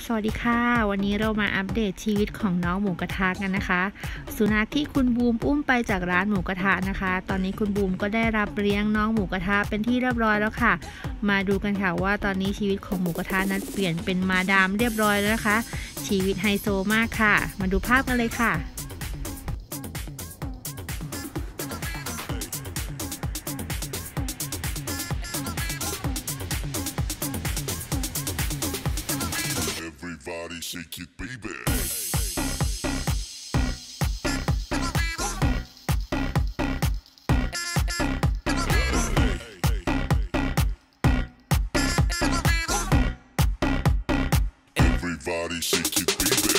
สวัสดีค่ะวันนี้เรามาอัปเดตชีวิตของน้องหมูกระทะกันนะคะสุนัขที่คุณบูมอุ้มไปจากร้านหมูกระทะนะคะตอนนี้คุณบูมก็ได้รับเลี้ยงน้องหมูกระทะเป็นที่เรียบร้อยแล้วค่ะมาดูกันค่ะว่าตอนนี้ชีวิตของหมูกระทะนั้นเปลี่ยนเป็นมาดามเรียบร้อยแล้วนะคะชีวิตไฮโซมากค่ะมาดูภาพกันเลยค่ะ Everybody shake it, baby. Everybody shake it, baby.